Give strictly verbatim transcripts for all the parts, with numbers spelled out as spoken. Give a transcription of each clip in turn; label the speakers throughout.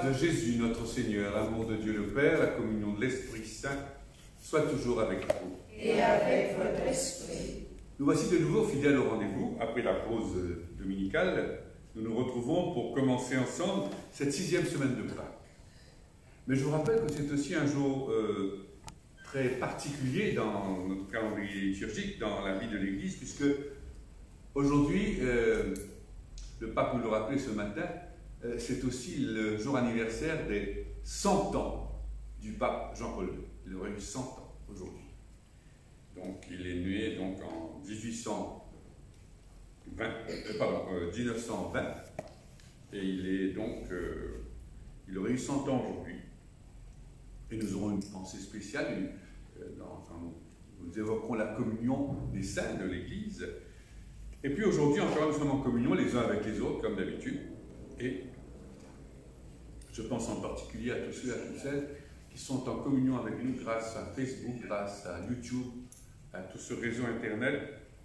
Speaker 1: grâce de Jésus, notre Seigneur, l'amour de Dieu le Père, la communion de l'Esprit Saint, soit toujours avec vous.
Speaker 2: Et avec votre esprit.
Speaker 1: Nous voici de nouveau fidèles au rendez-vous. Après la pause dominicale, nous nous retrouvons pour commencer ensemble cette sixième semaine de Pâques. Mais je vous rappelle que c'est aussi un jour euh, très particulier dans notre calendrier liturgique, dans la vie de l'Église, puisque aujourd'hui, euh, le pape nous l'a rappelé ce matin, euh, c'est aussi le jour anniversaire des cent ans du pape Jean-Paul deux. Il aurait eu cent ans aujourd'hui. Donc il est né donc, en dix-huit cent vingt, euh, pardon, euh, mille neuf cent vingt, et il est donc, euh, il aurait eu cent ans aujourd'hui. Et nous aurons une pensée spéciale une, euh, dans, quand nous, nous évoquerons la communion des saints de l'Église. Et puis aujourd'hui encore, nous sommes en communion les uns avec les autres, comme d'habitude. Et je pense en particulier à tous ceux et à toutes celles qui sont en communion avec nous grâce à Facebook, grâce à YouTube, à tout ce réseau Internet,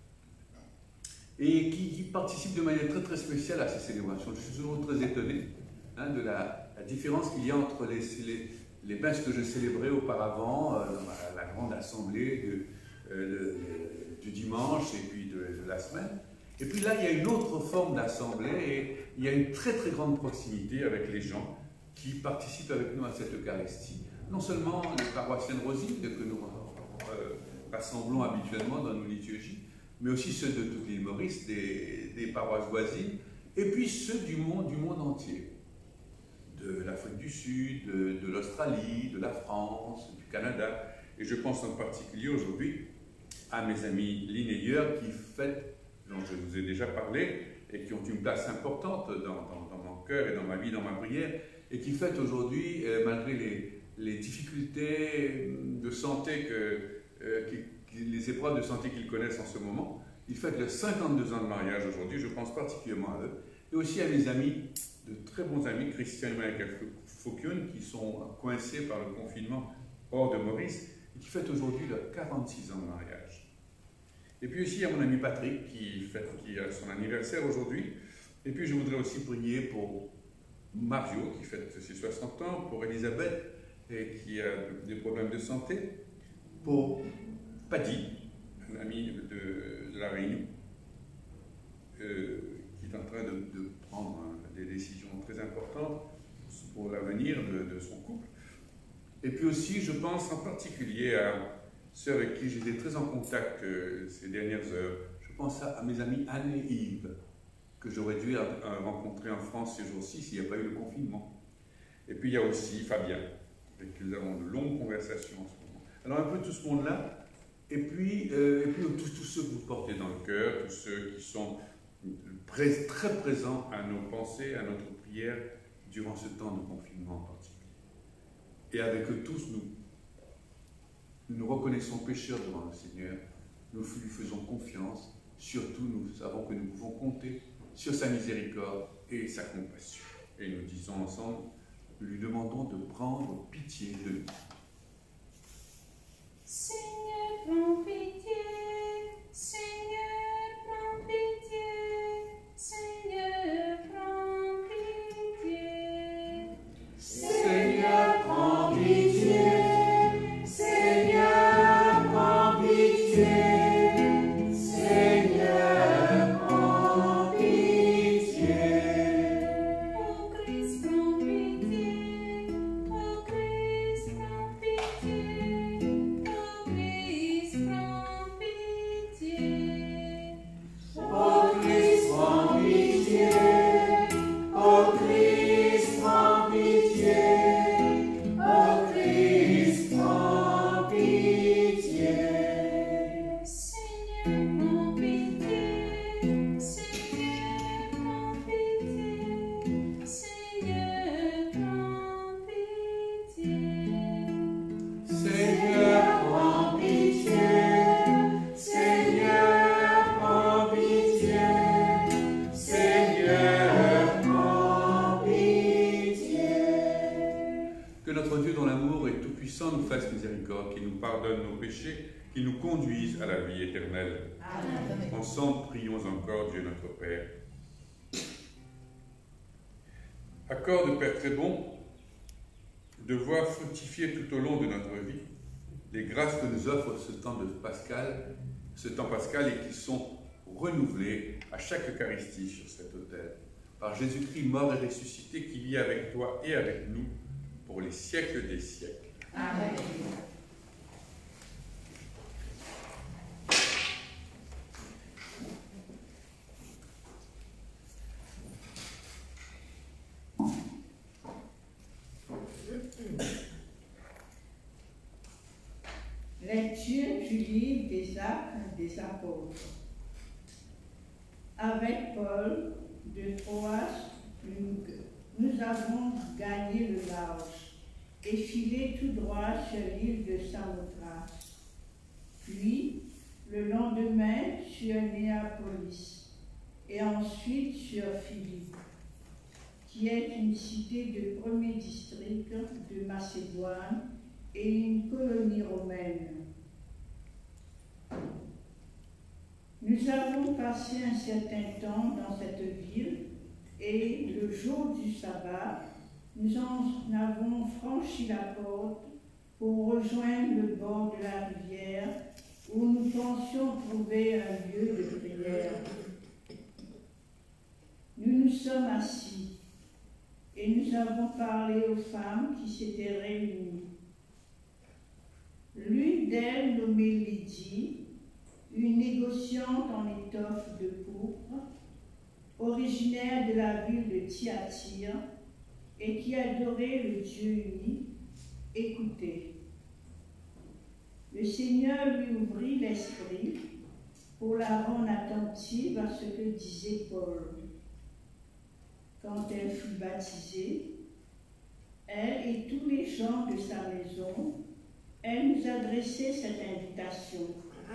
Speaker 1: et qui, qui participent de manière très très spéciale à ces célébrations. Je suis toujours très étonné hein, de la, la différence qu'il y a entre les, les, les messes que je célébrais auparavant, euh, dans la, la grande assemblée de, euh, de, du dimanche et puis de, de la semaine. Et puis là, il y a une autre forme d'assemblée et il y a une très très grande proximité avec les gens qui participent avec nous à cette Eucharistie. Non seulement les paroissiens de Rosine que nous euh, rassemblons habituellement dans nos liturgies, mais aussi ceux de toute l'île Maurice, des, des paroisses voisines, et puis ceux du monde, du monde entier, de l'Afrique du Sud, de, de l'Australie, de la France, du Canada. Et je pense en particulier aujourd'hui à mes amis linéaires qui fêtent, dont je vous ai déjà parlé, et qui ont une place importante dans, dans, dans mon cœur et dans ma vie, dans ma prière, et qui fêtent aujourd'hui, euh, malgré les, les difficultés de santé, que, euh, qui, qui, les épreuves de santé qu'ils connaissent en ce moment, ils fêtent leurs cinquante-deux ans de mariage aujourd'hui. Je pense particulièrement à eux, et aussi à mes amis, de très bons amis, Christian et Michael Faucune, qui sont coincés par le confinement hors de Maurice, et qui fêtent aujourd'hui leurs quarante-six ans de mariage. Et puis aussi, il y a mon ami Patrick qui, fête, qui a son anniversaire aujourd'hui. Et puis je voudrais aussi prier pour Mario, qui fête ses soixante ans, pour Elisabeth, et qui a des problèmes de santé, pour Paddy, un ami de, de la Réunion, euh, qui est en train de, de prendre hein, des décisions très importantes pour l'avenir de, de son couple. Et puis aussi, je pense en particulier à ceux avec qui j'étais très en contact euh, ces dernières heures. Je pense à, à mes amis Anne et Yves, que j'aurais dû à, à rencontrer en France ces jours-ci s'il n'y a pas eu le confinement. Et puis il y a aussi Fabien, avec qui nous avons de longues conversations en ce moment. Alors un peu tout ce monde-là, et puis, euh, et puis tous, tous ceux que vous portez dans le cœur, tous ceux qui sont pré très présents à nos pensées, à notre prière, durant ce temps de confinement en particulier. Et avec eux tous, nous Nous nous reconnaissons pécheurs devant le Seigneur, nous lui faisons confiance, surtout nous savons que nous pouvons compter sur sa miséricorde et sa compassion. Et nous disons ensemble, nous lui demandons de prendre pitié de nous.
Speaker 2: Seigneur, prends pitié, Seigneur, prends pitié, Seigneur, prends pitié. Seigneur, prends pitié.
Speaker 1: Qui nous conduisent à la vie éternelle.
Speaker 2: Amen.
Speaker 1: Ensemble, prions encore Dieu notre Père. Accord de Père très bon, de voir fructifier tout au long de notre vie les grâces que nous offre ce temps de Pascal, ce temps pascal et qui sont renouvelées à chaque Eucharistie sur cet autel par Jésus-Christ mort et ressuscité qui vit avec toi et avec nous pour les siècles des siècles.
Speaker 2: Amen.
Speaker 3: Lecture du livre des Actes des Apôtres. Avec Paul de Troas, nous avons gagné le large et filé tout droit sur l'île de Samothrace. Puis, le lendemain, sur Néapolis et ensuite sur Philippe, qui est une cité de premier district de Macédoine et une colonie romaine. Nous avons passé un certain temps dans cette ville et le jour du sabbat, nous en avons franchi la porte pour rejoindre le bord de la rivière où nous pensions trouver un lieu de prière. Nous nous sommes assis et nous avons parlé aux femmes qui s'étaient réunies. L'une d'elles, nommée Lydie, une négociante en étoffe de pourpre, originaire de la ville de Thyatire et qui adorait le Dieu unique, écoutait. Le Seigneur lui ouvrit l'esprit pour la rendre attentive à ce que disait Paul. Quand elle fut baptisée, elle et tous les gens de sa maison, elle nous adressait cette invitation.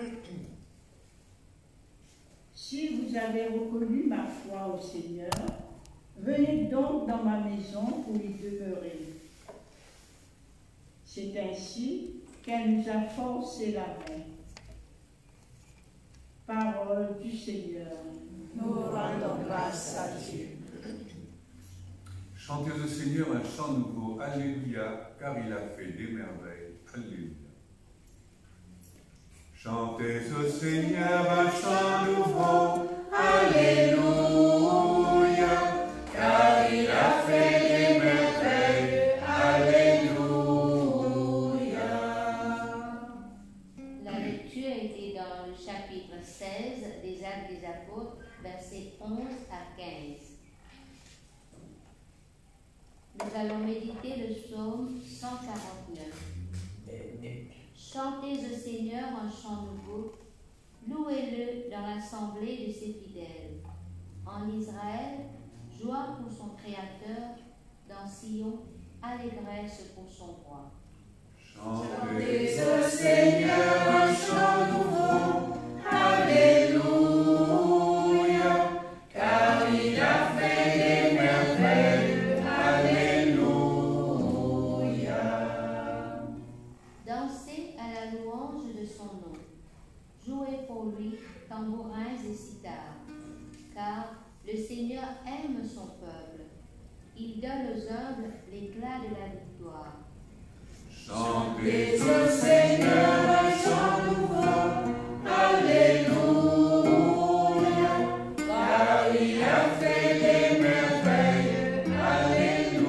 Speaker 3: Si vous avez reconnu ma foi au Seigneur, venez donc dans ma maison pour y demeurer. C'est ainsi qu'elle nous a forcé la main. Parole du Seigneur.
Speaker 2: Nous rendons grâce à Dieu.
Speaker 1: Chantez au Seigneur un chant nouveau, Alléluia, car il a fait des merveilles. Alléluia. Chantez au Seigneur un chant nouveau, Alléluia, car il a fait des merveilles. Alléluia.
Speaker 4: La lecture était dans le chapitre seize des Actes des Apôtres, versets onze à quinze. Nous allons méditer le psaume cent quarante-neuf. Chantez au Seigneur un chant nouveau, louez-le dans l'assemblée de ses fidèles. En Israël, joie pour son Créateur, dans Sion, allégresse pour son roi.
Speaker 1: Chantez
Speaker 2: au Seigneur un chant nouveau, Alléluia, car il a fait des merveilles. Alléluia.
Speaker 4: Dansez à la louange de son nom. Jouez pour lui tambourins et cithars, car le Seigneur aime son peuple. Il donne aux humbles l'éclat de la victoire.
Speaker 1: Chantez
Speaker 2: au Seigneur un chant nouveau, Alléluia, car il a fait des merveilles. Alléluia.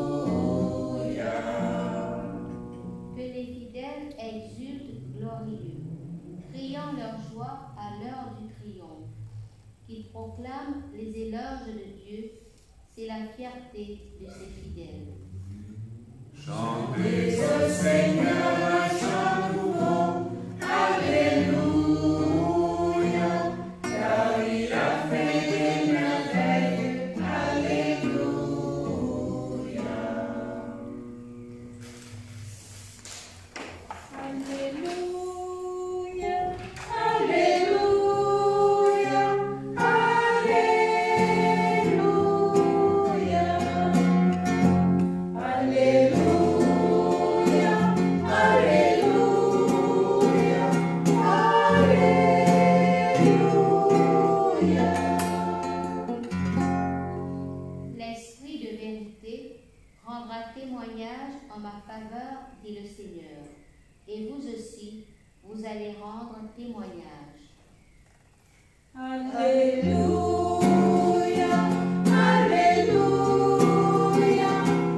Speaker 4: Que les fidèles exultent glorieux, criant leur joie à l'heure du triomphe. Qu'ils proclament les éloges de Dieu, c'est la fierté de ses fidèles.
Speaker 1: Chantez
Speaker 2: au Seigneur un chant nouveau, Alléluia, car il a fait des merveilles. Alléluia. Alléluia, Alléluia, Alléluia. Alléluia, Alléluia.
Speaker 4: aussi, vous allez rendre témoignage.
Speaker 2: Alléluia, Alléluia,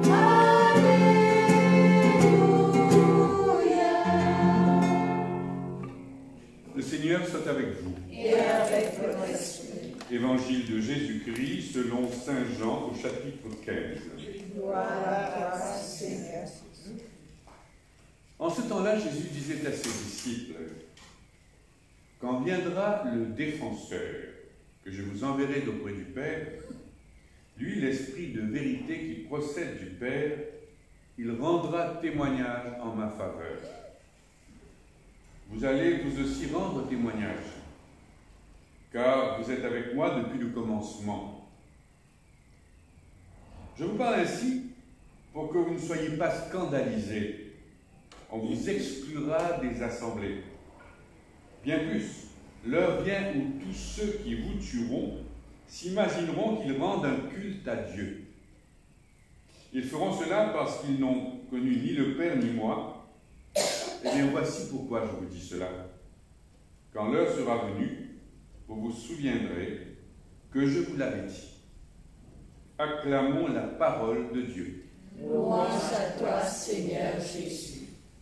Speaker 2: Alléluia.
Speaker 5: Le Seigneur soit avec vous.
Speaker 2: Et avec votre esprit.
Speaker 5: Évangile de Jésus-Christ selon saint Jean au chapitre quinze.
Speaker 2: Gloire à toi, Seigneur.
Speaker 1: En ce temps-là, Jésus disait à ses disciples, « Quand viendra le défenseur, que je vous enverrai d'auprès du Père, lui, l'Esprit de vérité qui procède du Père, il rendra témoignage en ma faveur. Vous allez vous aussi rendre témoignage, car vous êtes avec moi depuis le commencement. Je vous parle ainsi pour que vous ne soyez pas scandalisés. On vous exclura des assemblées. Bien plus, l'heure vient où tous ceux qui vous tueront s'imagineront qu'ils rendent un culte à Dieu. Ils feront cela parce qu'ils n'ont connu ni le Père ni moi. Et bien voici pourquoi je vous dis cela. Quand l'heure sera venue, vous vous souviendrez que je vous l'avais dit. Acclamons la parole de Dieu.
Speaker 2: Louange à toi, Seigneur Jésus.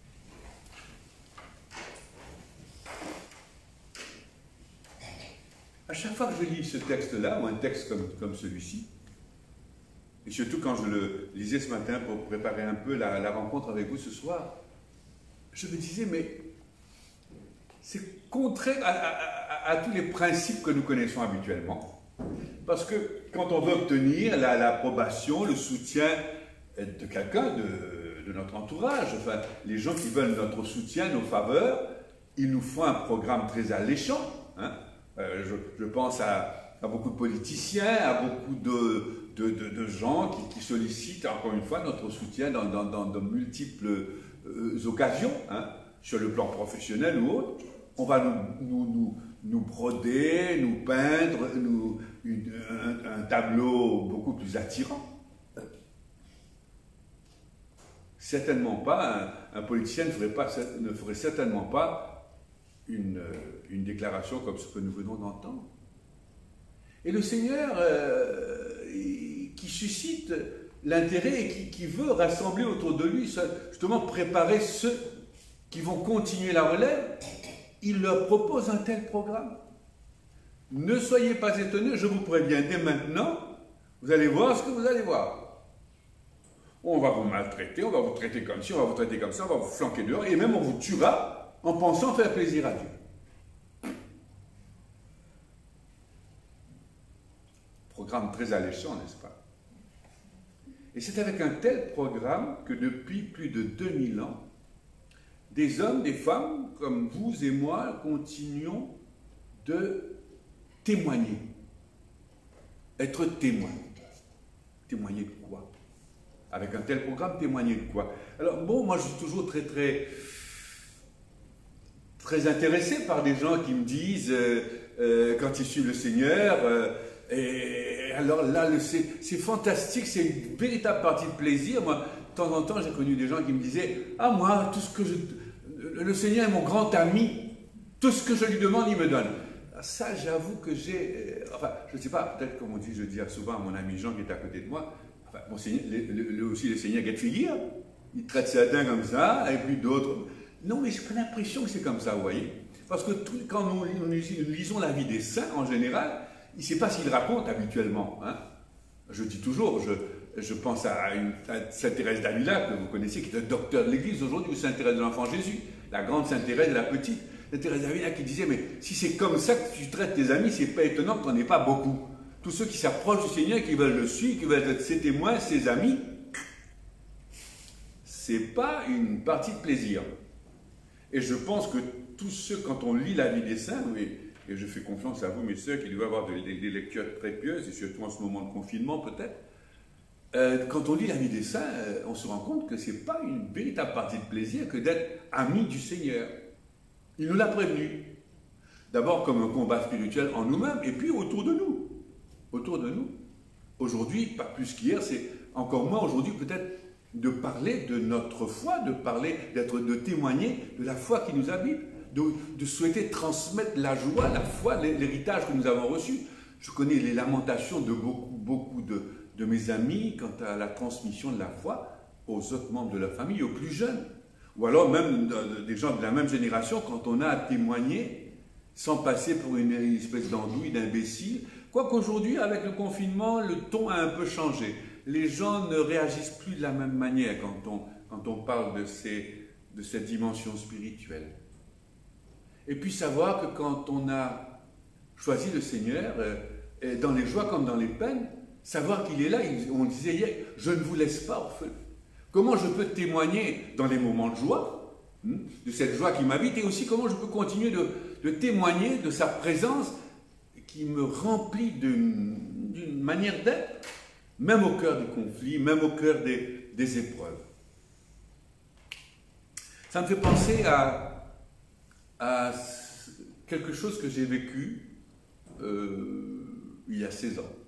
Speaker 1: À chaque fois que je lis ce texte-là, ou un texte comme, comme celui-ci, et surtout quand je le lisais ce matin pour préparer un peu la, la rencontre avec vous ce soir, je me disais, mais c'est contraire à, à, à, à tous les principes que nous connaissons habituellement. Parce que quand on veut obtenir l'approbation, le soutien de quelqu'un de, de notre entourage, enfin, les gens qui veulent notre soutien, nos faveurs, ils nous font un programme très alléchant, hein. Euh, je, je pense à, à beaucoup de politiciens, à beaucoup de, de, de, de gens qui, qui sollicitent encore une fois notre soutien dans, dans, dans de multiples euh, occasions, hein, sur le plan professionnel ou autre. On va nous, nous, nous, nous broder, nous peindre nous, une, un, un tableau beaucoup plus attirant. Certainement pas, un, un politicien ne ferait, pas, ne ferait certainement pas Une, une déclaration comme ce que nous venons d'entendre. Et le Seigneur euh, qui suscite l'intérêt et qui, qui veut rassembler autour de lui, justement préparer ceux qui vont continuer la relève, il leur propose un tel programme. Ne soyez pas étonnés, je vous préviens dès maintenant, vous allez voir ce que vous allez voir. On va vous maltraiter, on va vous traiter comme ci, on va vous traiter comme ça, on va vous flanquer dehors, et même on vous tuera en pensant faire plaisir à Dieu. Programme très alléchant, n'est-ce pas? Et c'est avec un tel programme que depuis plus de deux mille ans, des hommes, des femmes, comme vous et moi, continuons de témoigner. Être témoin. Témoigner de quoi? Avec un tel programme, témoigner de quoi? Alors, bon, moi je suis toujours très très... très intéressé par des gens qui me disent, euh, euh, quand ils suivent le Seigneur, euh, et alors là, c'est fantastique, c'est une véritable partie de plaisir. Moi, de temps en temps, j'ai connu des gens qui me disaient, ah moi, tout ce que je, le Seigneur est mon grand ami, tout ce que je lui demande, il me donne. Ça, j'avoue que j'ai, euh, enfin, je ne sais pas, peut-être comme on dit, je dis souvent à mon ami Jean qui est à côté de moi, enfin, mon Seigneur, le, le, le, aussi le Seigneur get figure, il traite certains comme ça, et puis d'autres. Non, mais j'ai pas l'impression que c'est comme ça, vous voyez. Parce que tout, quand nous, nous, nous lisons la vie des saints, en général, il ne sait pas ce qu'ils racontent habituellement. Hein. Je dis toujours, je, je pense à, une, à Sainte Thérèse d'Avila, que vous connaissez, qui est un docteur de l'Église aujourd'hui, ou Sainte Thérèse de l'Enfant Jésus, la grande Sainte Thérèse et la petite. Sainte Thérèse d'Avila qui disait, mais si c'est comme ça que tu traites tes amis, c'est pas étonnant que tu n'en aies pas beaucoup. Tous ceux qui s'approchent du Seigneur, qui veulent le suivre, qui veulent être ses témoins, ses amis, c'est pas une partie de plaisir. Et je pense que tous ceux, quand on lit la vie des saints, et, et je fais confiance à vous, mes sœurs, qui doivent avoir des, des lectures très pieuses, et surtout en ce moment de confinement peut-être, euh, quand on lit la vie des saints, euh, on se rend compte que ce n'est pas une véritable partie de plaisir que d'être ami du Seigneur. Il nous l'a prévenu. D'abord comme un combat spirituel en nous-mêmes, et puis autour de nous. Autour de nous. Aujourd'hui, pas plus qu'hier, c'est encore moins aujourd'hui peut-être de parler de notre foi, de parler, d'être, de témoigner de la foi qui nous habite, de, de souhaiter transmettre la joie, la foi, l'héritage que nous avons reçu. Je connais les lamentations de beaucoup, beaucoup de, de mes amis quant à la transmission de la foi aux autres membres de la famille, aux plus jeunes. Ou alors même des gens de la même génération, quand on a à témoigner, sans passer pour une espèce d'andouille, d'imbécile. Quoiqu'aujourd'hui, avec le confinement, le ton a un peu changé. Les gens ne réagissent plus de la même manière quand on, quand on parle de, ces, de cette dimension spirituelle. Et puis savoir que quand on a choisi le Seigneur, euh, dans les joies comme dans les peines, savoir qu'il est là, on disait hier, je ne vous laisse pas orphelin. Comment je peux témoigner dans les moments de joie, hein, de cette joie qui m'habite, et aussi comment je peux continuer de, de témoigner de sa présence qui me remplit d'une manière d'être, même au cœur des conflits, même au cœur des, des épreuves. Ça me fait penser à, à quelque chose que j'ai vécu euh, il y a seize ans.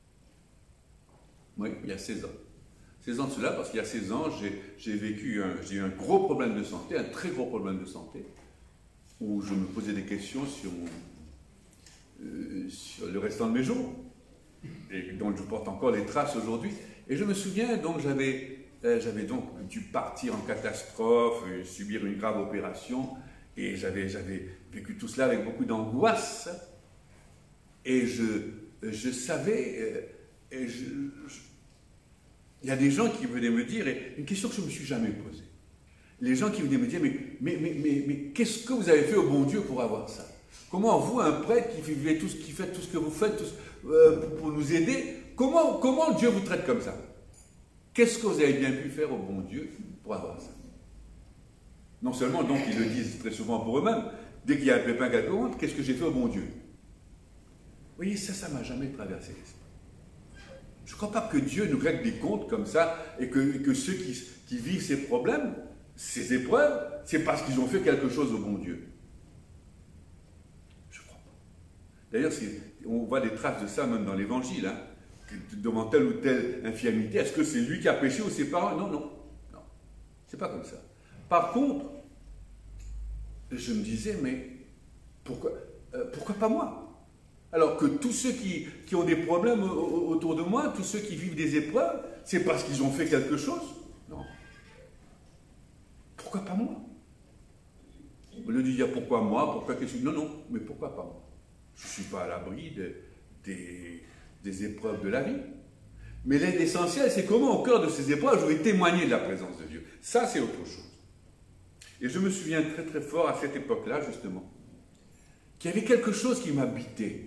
Speaker 1: Oui, il y a seize ans. seize ans de cela, parce qu'il y a seize ans, j'ai vécu, j'ai eu un gros problème de santé, un très gros problème de santé, où je me posais des questions sur, mon, euh, sur le restant de mes jours, et dont je porte encore les traces aujourd'hui. Et je me souviens, donc, j'avais euh, j'avais donc dû partir en catastrophe, euh, subir une grave opération, et j'avais vécu tout cela avec beaucoup d'angoisse, et je, je savais, euh, et je, je il y a des gens qui venaient me dire, et une question que je ne me suis jamais posée, les gens qui venaient me dire, mais, mais, mais, mais, mais qu'est-ce que vous avez fait au bon Dieu pour avoir ça? Comment vous, un prêtre qui, vivez tout ce, qui fait tout ce que vous faites tout ce, euh, pour, pour nous aider, comment, comment Dieu vous traite comme ça? Qu'est-ce que vous avez bien pu faire au bon Dieu pour avoir ça? Non seulement, donc, ils le disent très souvent pour eux-mêmes, dès qu'il y a un pépin quelconque, qu'est-ce que j'ai fait au bon Dieu? Vous voyez, ça, ça ne m'a jamais traversé l'esprit. Je ne crois pas que Dieu nous règle des comptes comme ça et que, et que ceux qui, qui vivent ces problèmes, ces épreuves, c'est parce qu'ils ont fait quelque chose au bon Dieu. Je ne crois pas. D'ailleurs, on voit des traces de ça même dans l'Évangile, hein, devant telle ou telle infirmité. Est-ce que c'est lui qui a péché ou ses parents? Non, non, non. C'est pas comme ça. Par contre, je me disais, mais pourquoi, euh, pourquoi pas moi? Alors que tous ceux qui, qui ont des problèmes autour de moi, tous ceux qui vivent des épreuves, c'est parce qu'ils ont fait quelque chose? Non. Pourquoi pas moi? Au lieu de dire pourquoi moi, pourquoi qu'est-ce que... Non, non, mais pourquoi pas moi? Je ne suis pas à l'abri de, des, des épreuves de la vie. Mais l'aide essentielle, c'est comment au cœur de ces épreuves, je vais témoigner de la présence de Dieu. Ça, c'est autre chose. Et je me souviens très très fort à cette époque-là, justement, qu'il y avait quelque chose qui m'habitait.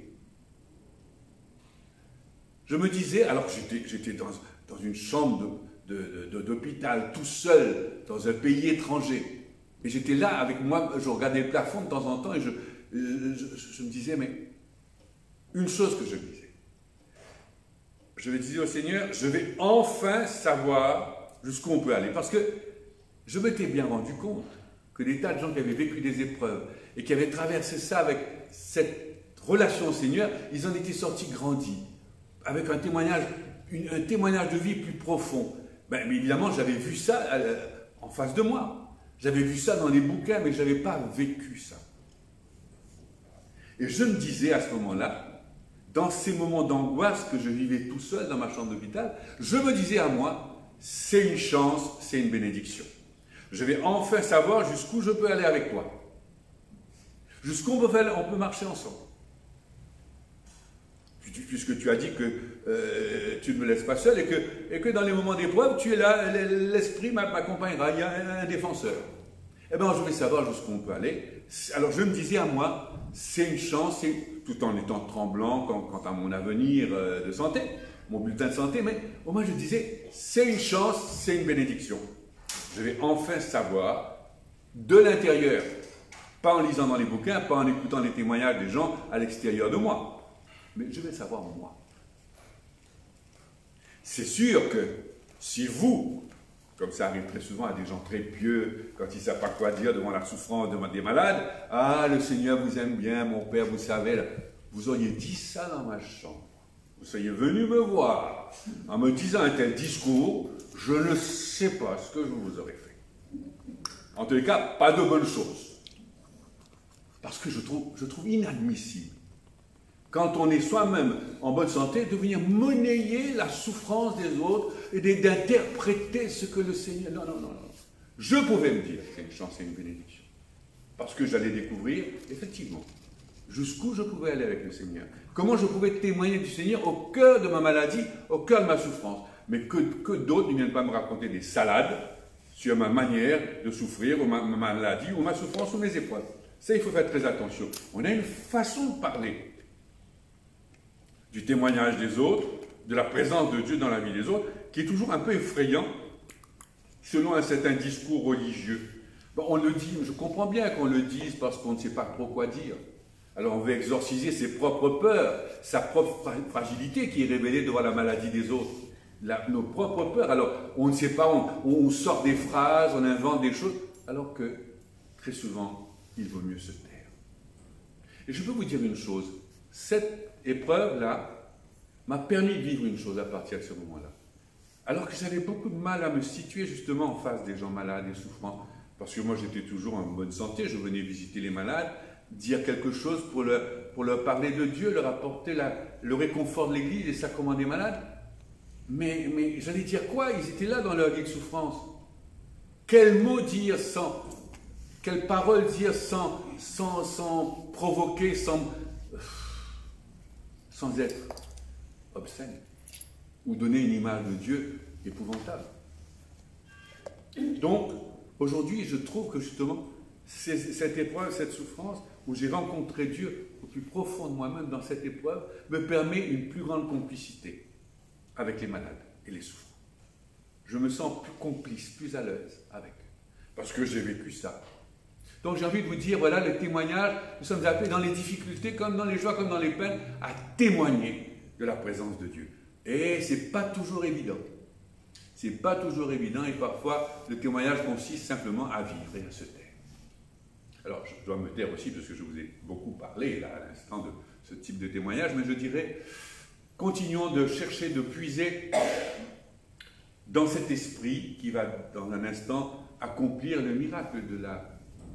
Speaker 1: Je me disais, alors que j'étais dans, dans une chambre d'hôpital, tout seul, dans un pays étranger, et j'étais là avec moi, je regardais le plafond de temps en temps, et je, je, je, je me disais, mais une chose que je me disais, je me disais au Seigneur, je vais enfin savoir jusqu'où on peut aller, parce que je m'étais bien rendu compte que des tas de gens qui avaient vécu des épreuves, et qui avaient traversé ça avec cette relation au Seigneur, ils en étaient sortis grandis, avec un témoignage, une, un témoignage de vie plus profond. Ben, mais évidemment, j'avais vu ça euh, en face de moi. J'avais vu ça dans les bouquins, mais je n'avais pas vécu ça. Et je me disais à ce moment-là, dans ces moments d'angoisse que je vivais tout seul dans ma chambre d'hôpital, je me disais à moi, c'est une chance, c'est une bénédiction. Je vais enfin savoir jusqu'où je peux aller avec toi. Jusqu'où on peut, faire, on peut marcher ensemble. Puisque tu as dit que euh, tu ne me laisses pas seul et que, et que dans les moments d'épreuve, tu es là, l'esprit m'accompagnera, il y a un, un défenseur. Eh bien, je vais savoir jusqu'où on peut aller. Alors, je me disais à moi, c'est une chance, tout en étant tremblant quant, quant à mon avenir euh, de santé, mon bulletin de santé, mais au moins je disais, c'est une chance, c'est une bénédiction. Je vais enfin savoir de l'intérieur, pas en lisant dans les bouquins, pas en écoutant les témoignages des gens à l'extérieur de moi. Mais je vais savoir moi. C'est sûr que si vous, comme ça arrive très souvent à des gens très pieux, quand ils ne savent pas quoi dire devant la souffrance, devant des malades, « Ah, le Seigneur vous aime bien, mon Père, vous savez, là. » Vous auriez dit ça dans ma chambre.
Speaker 5: vous soyez venu me voir en me disant un tel discours, je ne sais pas ce que je vous aurais fait. En tous les cas, pas de bonnes choses. Parce que je trouve, je trouve inadmissible, quand on est soi-même en bonne santé, de venir monnayer la souffrance des autres et d'interpréter ce que le Seigneur... Non, non, non, non. Je pouvais me dire, c'est une chance et une bénédiction. Parce que j'allais découvrir, effectivement, jusqu'où je pouvais aller avec le Seigneur. Comment je pouvais témoigner du Seigneur au cœur de ma maladie, au cœur de ma souffrance. Mais que, que d'autres ne viennent pas me raconter des salades sur ma manière de souffrir, ou ma, ma maladie, ou ma souffrance, ou mes épreuves. Ça, il faut faire très attention. On a une façon de parler du témoignage des autres, de la présence de Dieu dans la vie des autres, qui est toujours un peu effrayant, selon un certain discours religieux. Bon, on le dit, je comprends bien qu'on le dise parce qu'on ne sait pas trop quoi dire. Alors on veut exorciser ses propres peurs, sa propre fragilité qui est révélée devant la maladie des autres. La, nos propres peurs. Alors on ne sait pas, on, on sort des phrases, on invente des choses, alors que très souvent, il vaut mieux se taire. Et je peux vous dire une chose, cette épreuve-là m'a permis de vivre une chose à partir de ce moment-là. Alors que j'avais beaucoup de mal à me situer justement en face des gens malades et souffrants, parce que moi j'étais toujours en bonne santé, je venais visiter les malades, dire quelque chose pour leur, pour leur parler de Dieu, leur apporter la, le réconfort de l'Église, les sacrements des malades. Mais, mais j'allais dire quoi? Ils étaient là dans leur lit de souffrance. Quels mots dire sans, quelles paroles dire sans, sans, sans provoquer, sans, sans être obscène, ou donner une image de Dieu épouvantable. Donc, aujourd'hui, je trouve que justement, c'est cette épreuve, cette souffrance, où j'ai rencontré Dieu au plus profond de moi-même dans cette épreuve, me permet une plus grande complicité avec les malades et les souffrants. Je me sens plus complice, plus à l'aise avec eux, parce que j'ai vécu ça. Donc j'ai envie de vous dire, voilà, le témoignage, nous sommes appelés dans les difficultés, comme dans les joies, comme dans les peines, à témoigner de la présence de Dieu. Et ce n'est pas toujours évident. Ce n'est pas toujours évident, et parfois, le témoignage consiste simplement à vivre et à se taire. Alors, je dois me taire aussi, parce que je vous ai beaucoup parlé, là, à l'instant, de ce type de témoignage, mais je dirais, continuons de chercher, de puiser dans cet esprit qui va, dans un instant, accomplir le miracle de la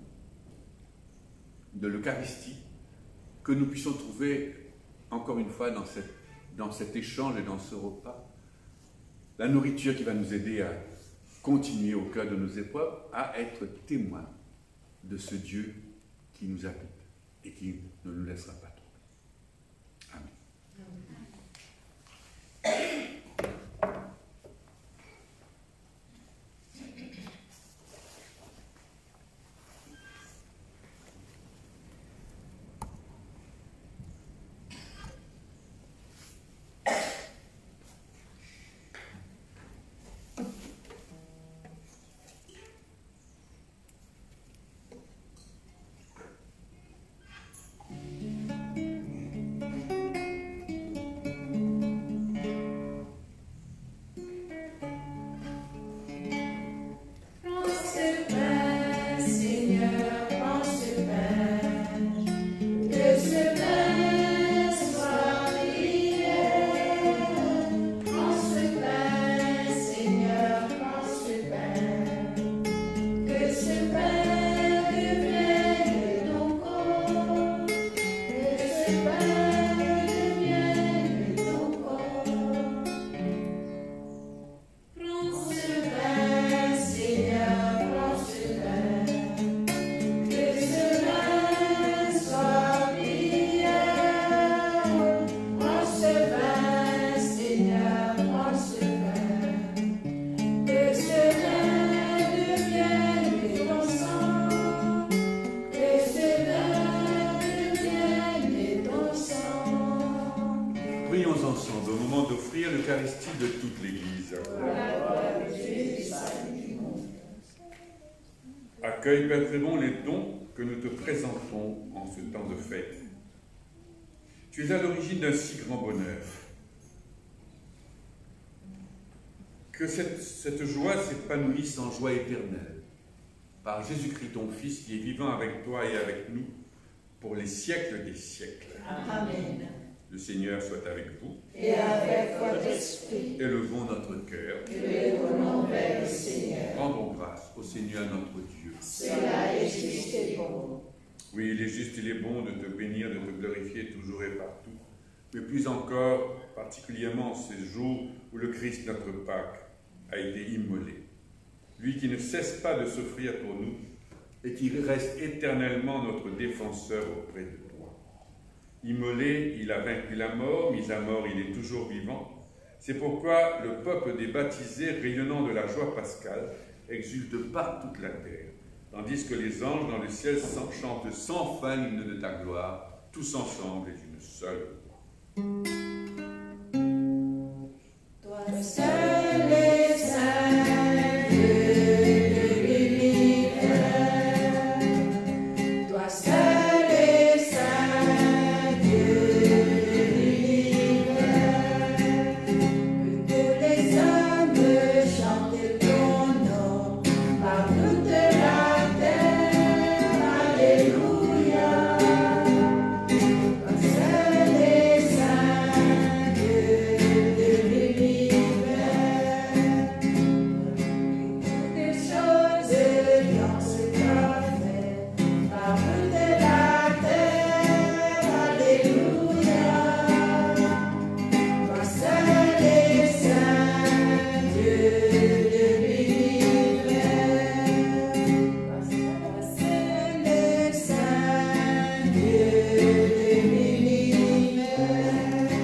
Speaker 5: de l'Eucharistie, que nous puissions trouver, encore une fois, dans, cette, dans cet échange et dans ce repas, la nourriture qui va nous aider à continuer au cœur de nos épreuves, à être témoins de ce Dieu qui nous habite et qui ne nous laissera pas tomber. Amen. De toute l'Église. Accueille, Père très bon, les dons que nous te présentons en ce temps de fête. Tu es à l'origine d'un si grand bonheur. Que cette, cette joie s'épanouisse en joie éternelle, par Jésus-Christ ton Fils, qui est vivant avec toi et avec nous pour les siècles des siècles.
Speaker 2: Amen.
Speaker 5: Le Seigneur soit avec vous.
Speaker 2: Et avec votre esprit.
Speaker 5: Élevons notre cœur.
Speaker 2: Élevons vers le Seigneur.
Speaker 5: Rendons grâce au Seigneur notre Dieu.
Speaker 2: Cela est juste et bon.
Speaker 5: Oui, il est juste, il est bon de te bénir, de te glorifier toujours et partout. Mais plus encore, particulièrement ces jours où le Christ, notre Pâque, a été immolé. Lui qui ne cesse pas de souffrir pour nous et qui reste éternellement notre défenseur auprès de toi. Immolé, il a vaincu la mort, mis à mort, il est toujours vivant. C'est pourquoi le peuple des baptisés, rayonnant de la joie pascale, exulte par toute la terre, tandis que les anges dans le ciel chantent sans fin l'hymne de ta gloire, tous ensemble et d'une seule voix.
Speaker 2: Toi seul est saint Dieu de l'univers. Toi seul est saint Dieu de l'univers. Que tous les hommes chantent ton nom par toute la terre. Alléluia. Toi seul est saint Dieu de l'univers. Toutes les choses dans ce cœur fait par toute la terre. Alléluia. Toi seul est saint Dieu de l'univers. Toi seul est saint Dieu de l'univers.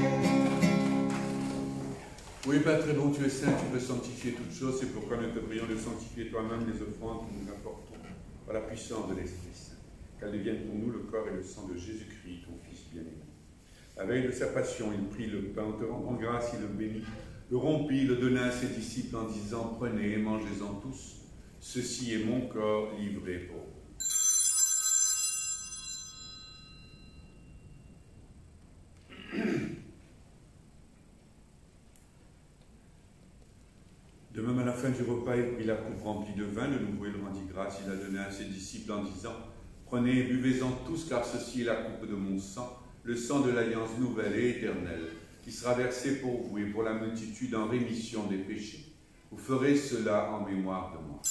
Speaker 5: Oui, Père très bon, tu es saint, tu veux sanctifier toutes choses, c'est pourquoi nous te prions de sanctifier toi-même les offrandes que nous apportons par la puissance de l'Esprit Saint, qu'elles deviennent pour nous le corps et le sang de Jésus-Christ, ton Fils bien-aimé. La veille de sa passion, il prit le pain, en te rendant grâce, il le bénit, le rompit, le donna à ses disciples en disant, prenez et mangez-en tous, ceci est mon corps livré pour vous. De même, à la fin du repas, il prit la coupe remplie de vin, de nouveau il rendit grâce, il la donna à ses disciples en disant, prenez et buvez-en tous, car ceci est la coupe de mon sang, le sang de l'alliance nouvelle et éternelle, qui sera versé pour vous et pour la multitude en rémission des péchés. Vous ferez cela en mémoire de moi.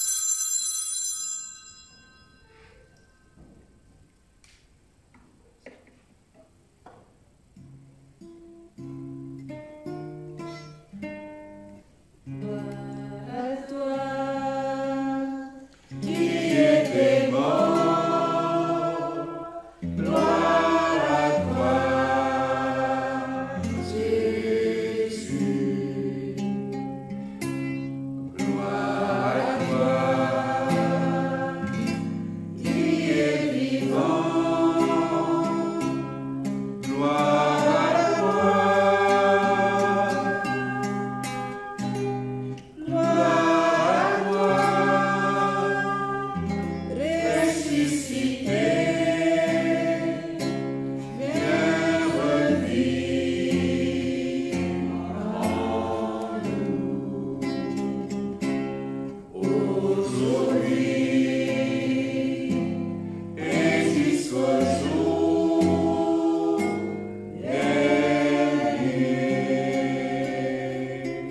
Speaker 2: À toi, qui étais mort, gloire à toi, Jésus. Gloire à toi, qui es vivant, gloire à toi. Gloire à toi, ressuscité, viens revivre en nous. Aujourd'hui et jusqu'au jour dernier.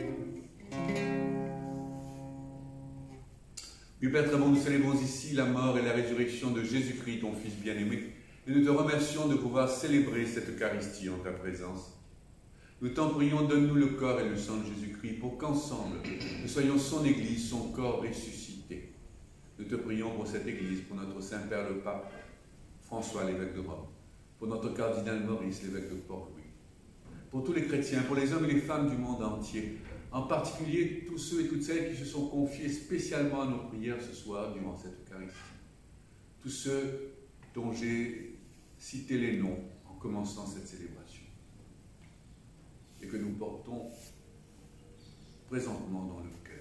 Speaker 5: Oui, Père très bon, nous célébrons ici la mort et la résurrection de Jésus-Christ, ton Fils bien-aimé, et nous te remercions de pouvoir célébrer cette Eucharistie en ta présence. Nous t'en prions, donne-nous le corps et le sang de Jésus-Christ, pour qu'ensemble, nous soyons son Église, son corps ressuscité. Nous te prions pour cette Église, pour notre Saint-Père le Pape, François, l'évêque de Rome, pour notre cardinal Maurice, l'évêque de Port-Louis, pour tous les chrétiens, pour les hommes et les femmes du monde entier, en particulier tous ceux et toutes celles qui se sont confiés spécialement à nos prières ce soir durant cette Eucharistie. Tous ceux dont j'ai cité les noms en commençant cette célébration et que nous portons présentement dans le cœur.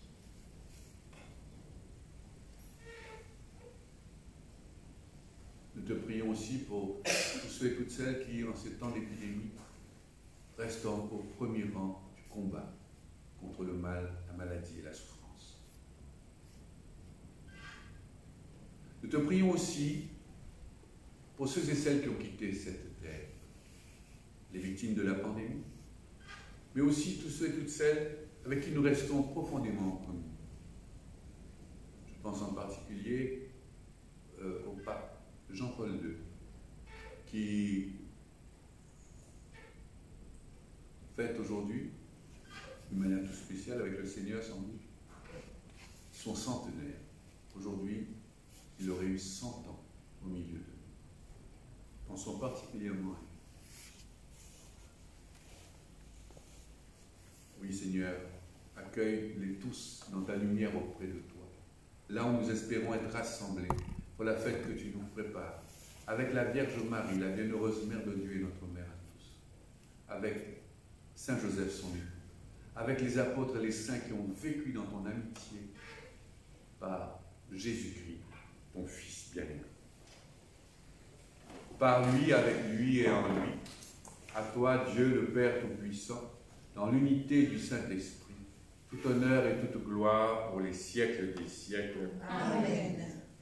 Speaker 5: Nous te prions aussi pour tous ceux et toutes celles qui, en ces temps d'épidémie, restent au premier rang du combat contre le mal, la maladie et la souffrance. Nous te prions aussi pour ceux et celles qui ont quitté cette terre,
Speaker 1: les victimes de la pandémie, mais aussi tous ceux et toutes celles avec qui nous restons profondément en commun. Je pense en particulier euh, au pape Jean-Paul deux, qui fête aujourd'hui, d'une manière tout spéciale, avec le Seigneur sans doute, son centenaire. Aujourd'hui, il aurait eu cent ans au milieu d'eux. Pensons particulièrement à lui. Oui, Seigneur, accueille-les tous dans ta lumière auprès de toi, là où nous espérons être rassemblés pour la fête que tu nous prépares, avec la Vierge Marie, la bienheureuse Mère de Dieu et notre Mère à tous, avec Saint Joseph son époux, avec les apôtres et les saints qui ont vécu dans ton amitié par Jésus-Christ, ton Fils bien-aimé. Par lui, avec lui et en lui, à toi, Dieu le Père Tout-Puissant, dans l'unité du Saint-Esprit, tout honneur et toute gloire pour les siècles des siècles.
Speaker 2: Amen.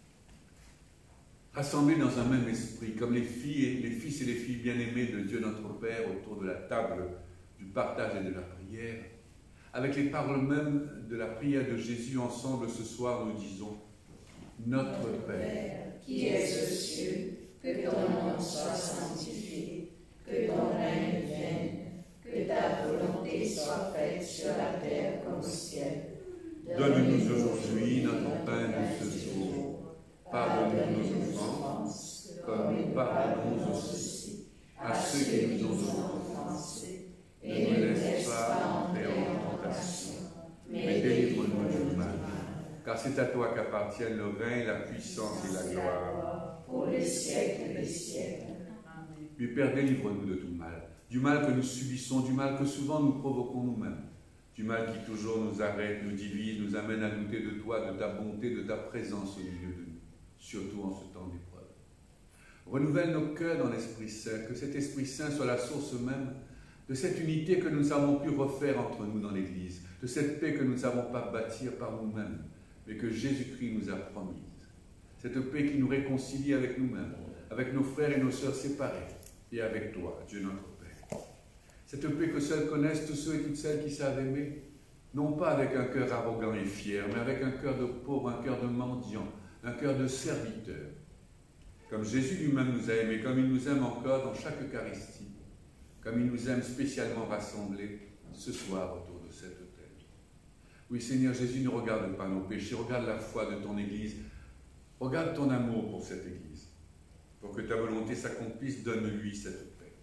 Speaker 1: Rassemblés dans un même esprit, comme les filles et les fils et les filles bien-aimés de Dieu notre Père autour de la table du partage et de la prière, avec les paroles mêmes de la prière de Jésus ensemble ce soir, nous disons: Notre Père,
Speaker 2: qui es aux cieux, que ton nom soit sanctifié, que ton règne vienne, que ta volonté soit faite sur la terre comme au ciel.
Speaker 1: donne-nous aujourd'hui notre pain de ce jour. Pardonne-nous nos offenses, comme nous pardonnons aussi à ceux qui nous ont offensés. Et ne nous laisse pas entrer en tentation, mais délivre-nous du mal. Car c'est à toi qu'appartiennent le règne, la puissance et la gloire,
Speaker 2: pour les siècles des siècles.
Speaker 1: Oui, Père, délivre-nous de tout mal, du mal que nous subissons, du mal que souvent nous provoquons nous-mêmes, du mal qui toujours nous arrête, nous divise, nous amène à douter de toi, de ta bonté, de ta présence au milieu de nous, surtout en ce temps d'épreuve. Renouvelle nos cœurs dans l'Esprit Saint, que cet Esprit Saint soit la source même de cette unité que nous avons pu refaire entre nous dans l'Église, de cette paix que nous ne savons pas bâtir par nous-mêmes, mais que Jésus-Christ nous a promise. Cette paix qui nous réconcilie avec nous-mêmes, avec nos frères et nos sœurs séparés, et avec toi, Dieu notre Père. Cette paix que seuls connaissent tous ceux et toutes celles qui savent aimer, non pas avec un cœur arrogant et fier, mais avec un cœur de pauvre, un cœur de mendiant, un cœur de serviteur. Comme Jésus lui-même nous a aimés, comme il nous aime encore dans chaque Eucharistie, comme il nous aime spécialement rassemblés ce soir autour de cette autel. Oui, Seigneur Jésus, ne regarde pas nos péchés, regarde la foi de ton Église, regarde ton amour pour cette Église. Pour que ta volonté s'accomplisse, donne-lui cette paix.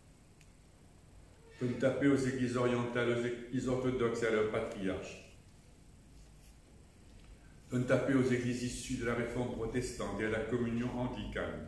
Speaker 1: Donne ta paix aux églises orientales, aux églises orthodoxes et à leurs patriarches. Donne ta paix aux églises issues de la réforme protestante et à la communion anglicane.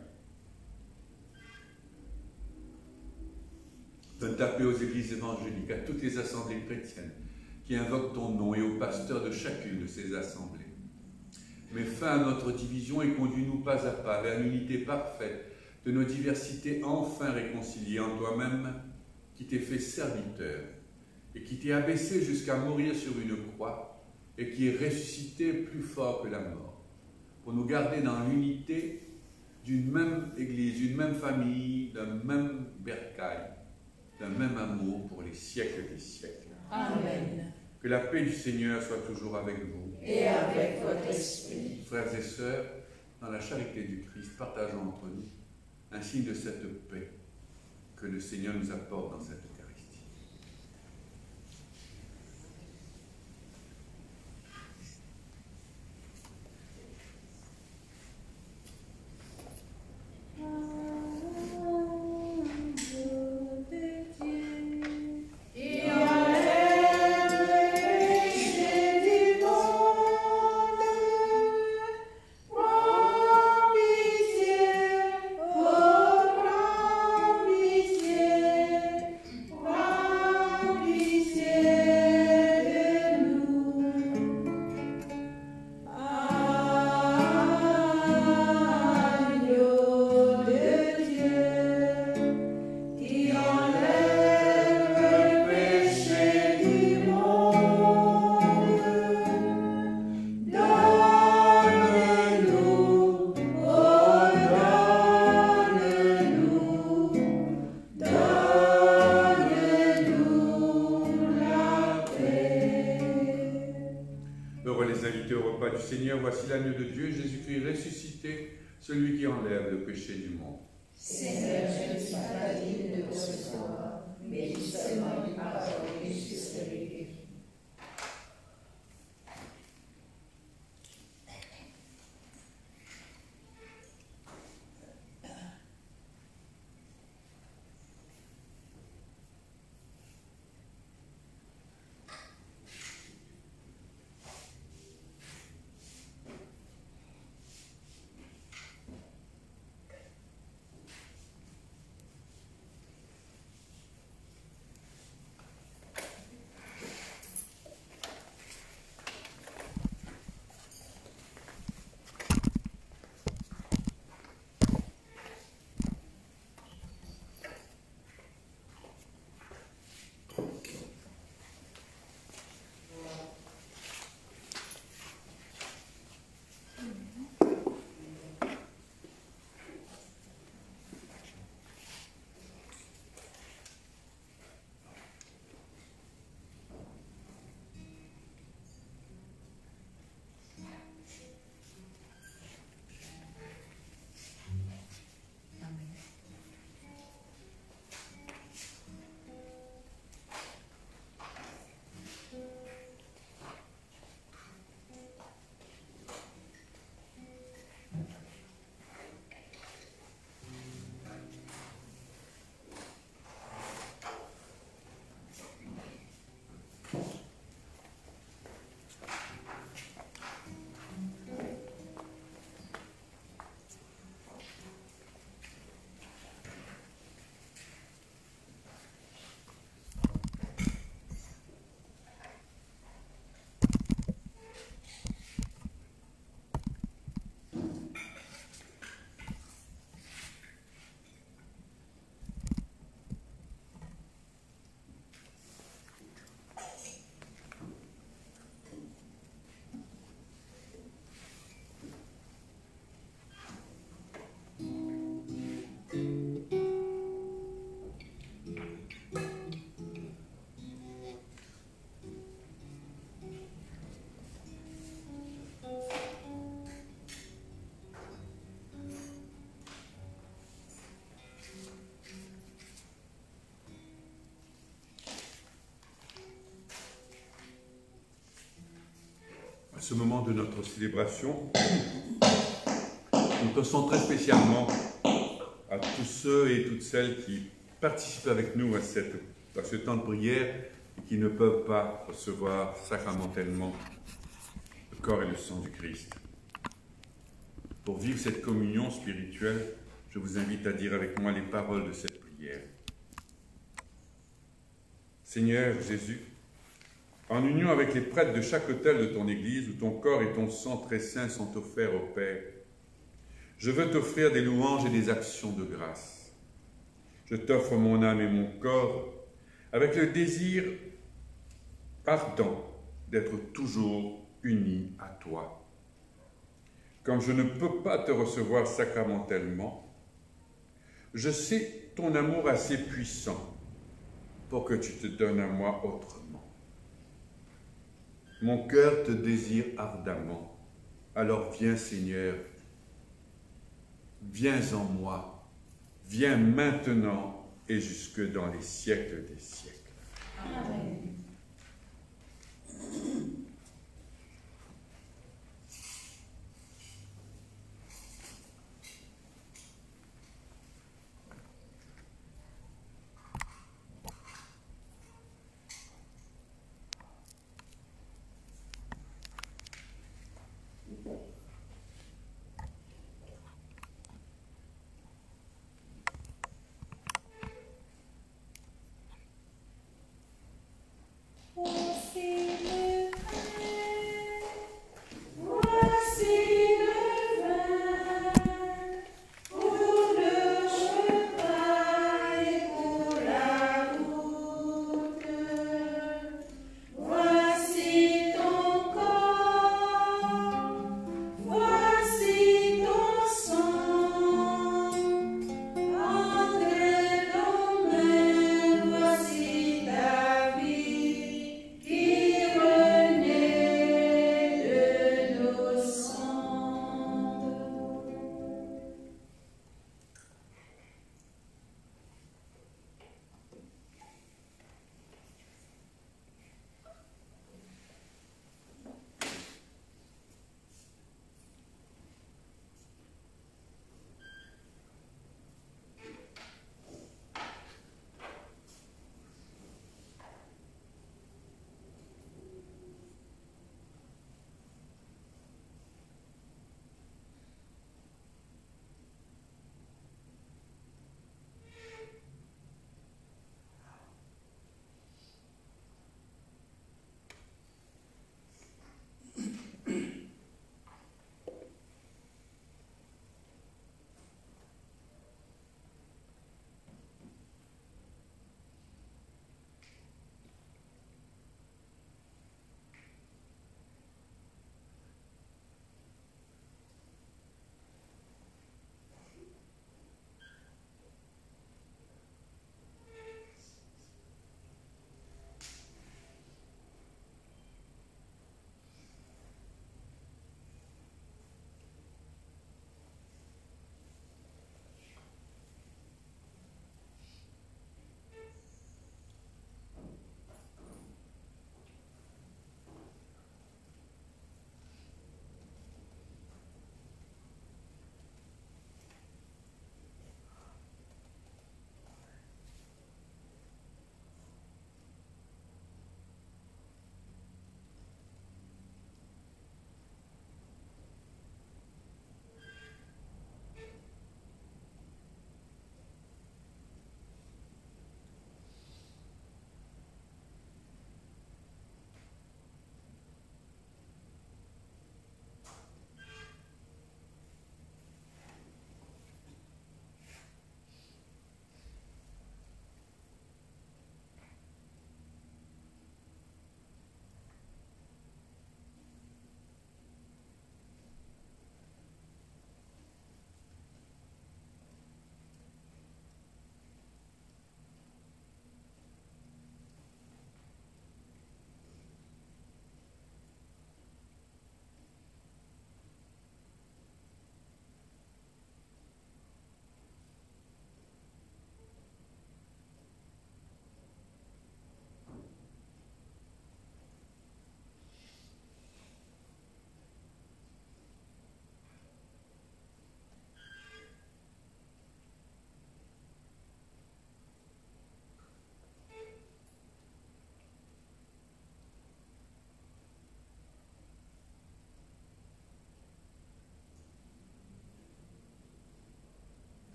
Speaker 1: Donne ta paix aux églises évangéliques, à toutes les assemblées chrétiennes qui invoquent ton nom et aux pasteurs de chacune de ces assemblées. Mets fin à notre division et conduis-nous pas à pas vers l'unité parfaite de nos diversités enfin réconciliées en toi-même, qui t'es fait serviteur et qui t'es abaissé jusqu'à mourir sur une croix et qui est ressuscité plus fort que la mort, pour nous garder dans l'unité d'une même Église, d'une même famille, d'un même bercail, d'un même amour pour les siècles des siècles.
Speaker 2: Amen.
Speaker 1: Que la paix du Seigneur soit toujours avec vous.
Speaker 2: Et avec votre esprit.
Speaker 1: Frères et sœurs, dans la charité du Christ, partageons entre nous un signe de cette paix que le Seigneur nous apporte dans cette Eucharistie.
Speaker 2: Oh,
Speaker 1: Seigneur, voici l'agneau de Dieu, Jésus-Christ ressuscité, celui qui enlève le péché du monde.
Speaker 2: Seigneur, je ne suis pas digne de te recevoir, mais dis seulement une parole et je serai guéri.
Speaker 1: À ce moment de notre célébration, nous pensons très spécialement à tous ceux et toutes celles qui participent avec nous à, cette, à ce temps de prière et qui ne peuvent pas recevoir sacramentellement le corps et le sang du Christ. Pour vivre cette communion spirituelle, je vous invite à dire avec moi les paroles de cette prière. Seigneur Jésus, en union avec les prêtres de chaque autel de ton Église, où ton corps et ton sang très saints sont offerts au Père, je veux t'offrir des louanges et des actions de grâce. Je t'offre mon âme et mon corps avec le désir ardent d'être toujours unis à toi. Comme je ne peux pas te recevoir sacramentellement, je sais ton amour assez puissant pour que tu te donnes à moi autrement. Mon cœur te désire ardemment. Alors viens, Seigneur, viens en moi, viens maintenant et jusque dans les siècles des siècles.
Speaker 2: Amen.
Speaker 6: Oh, c'est le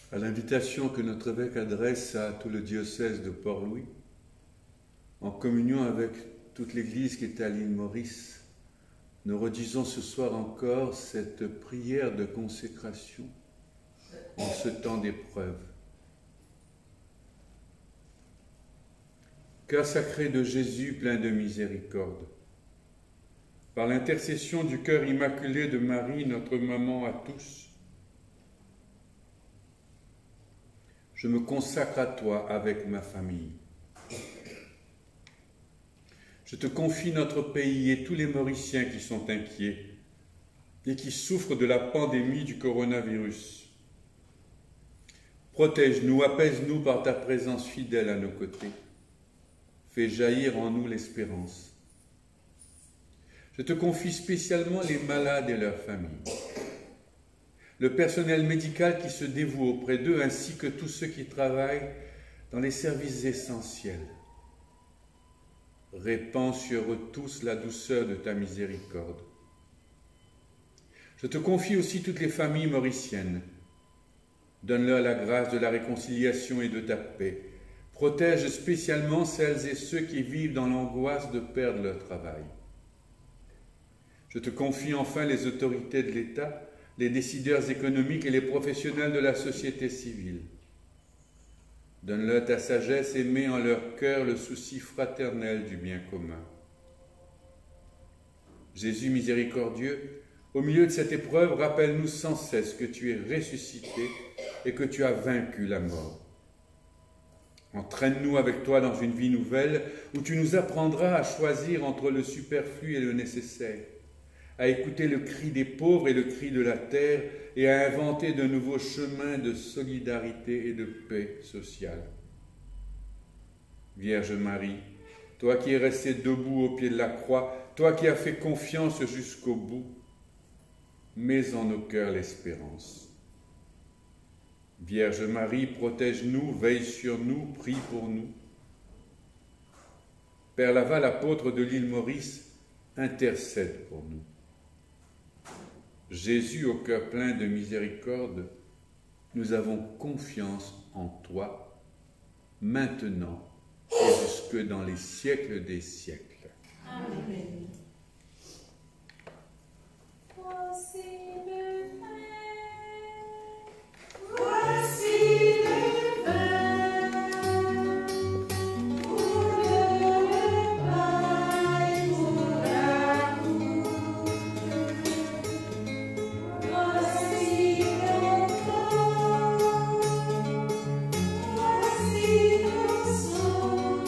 Speaker 1: À l'invitation que notre évêque adresse à tout le diocèse de Port-Louis, en communion avec toute l'Église qui est à l'île Maurice, nous redisons ce soir encore cette prière de consécration en ce temps d'épreuve. Cœur sacré de Jésus, plein de miséricorde, par l'intercession du cœur immaculé de Marie, notre maman à tous, je me consacre à toi avec ma famille. Je te confie notre pays et tous les Mauriciens qui sont inquiets et qui souffrent de la pandémie du coronavirus. Protège-nous, apaise-nous par ta présence fidèle à nos côtés. Fais jaillir en nous l'espérance. Je te confie spécialement les malades et leurs familles, le personnel médical qui se dévoue auprès d'eux, ainsi que tous ceux qui travaillent dans les services essentiels. Répands sur eux tous la douceur de ta miséricorde. Je te confie aussi toutes les familles mauriciennes. Donne-leur la grâce de la réconciliation et de ta paix. Protège spécialement celles et ceux qui vivent dans l'angoisse de perdre leur travail. Je te confie enfin les autorités de l'État, les décideurs économiques et les professionnels de la société civile. Donne-leur ta sagesse et mets en leur cœur le souci fraternel du bien commun. Jésus miséricordieux, au milieu de cette épreuve, rappelle-nous sans cesse que tu es ressuscité et que tu as vaincu la mort. Entraîne-nous avec toi dans une vie nouvelle où tu nous apprendras à choisir entre le superflu et le nécessaire, à écouter le cri des pauvres et le cri de la terre et à inventer de nouveaux chemins de solidarité et de paix sociale. Vierge Marie, toi qui es restée debout au pied de la croix, toi qui as fait confiance jusqu'au bout, mets en nos cœurs l'espérance. Vierge Marie, protège-nous, veille sur nous, prie pour nous. Père Laval, apôtre de l'île Maurice, intercède pour nous. Jésus, au cœur plein de miséricorde, nous avons confiance en toi, maintenant et jusque dans les siècles des siècles.
Speaker 2: Amen. Voici le vin, voici le vin, pour le repas et pour l'amour. Voici le corps, voici le sang,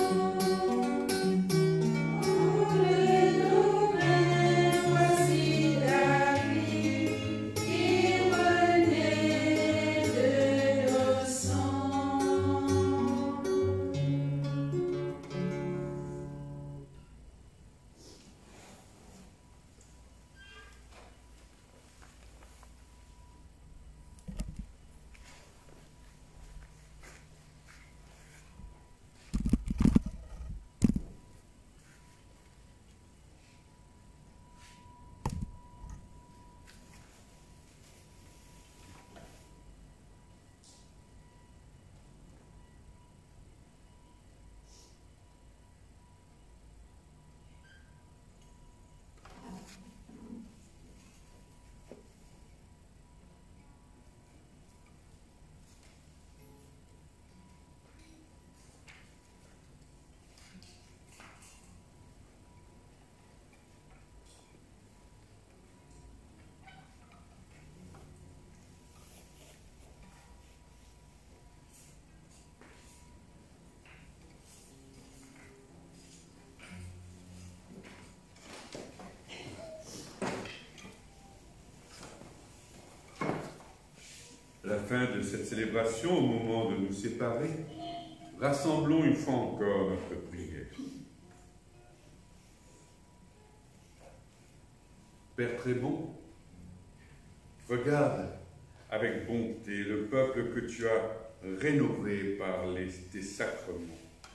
Speaker 2: pour le nous-mêmes, voici la vie qui renaît de nos sangs.
Speaker 1: À la fin de cette célébration, au moment de nous séparer, rassemblons une fois encore notre prière. Père très bon, regarde avec bonté le peuple que tu as rénové par les, tes sacrements.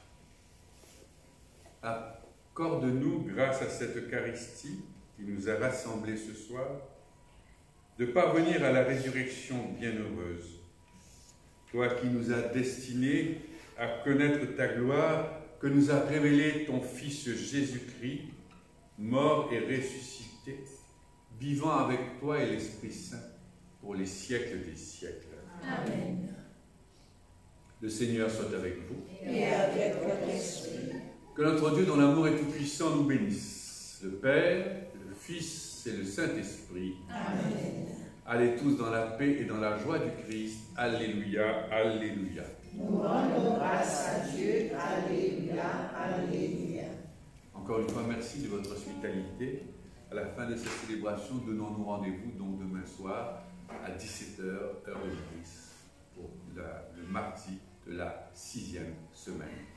Speaker 1: Accorde-nous, grâce à cette Eucharistie qui nous a rassemblés ce soir, de parvenir à la résurrection bienheureuse toi qui nous as destinés à connaître ta gloire, que nous a révélé ton Fils Jésus-Christ, mort et ressuscité, vivant avec toi et l'Esprit Saint pour les siècles des siècles.
Speaker 2: Amen.
Speaker 1: Le Seigneur soit avec vous.
Speaker 2: Et avec votre esprit.
Speaker 1: Que notre Dieu, dont l'amour est tout-puissant, nous bénisse. Le Père, le Fils et le Saint-Esprit.
Speaker 2: Amen.
Speaker 1: Allez tous dans la paix et dans la joie du Christ. Alléluia, alléluia.
Speaker 2: Nous rendons grâce à Dieu. Alléluia, alléluia.
Speaker 1: Encore une fois, merci de votre hospitalité. À la fin de cette célébration, donnons-nous rendez-vous donc demain soir à dix-sept heures, heure de l'Église, pour la- le mardi de la sixième semaine.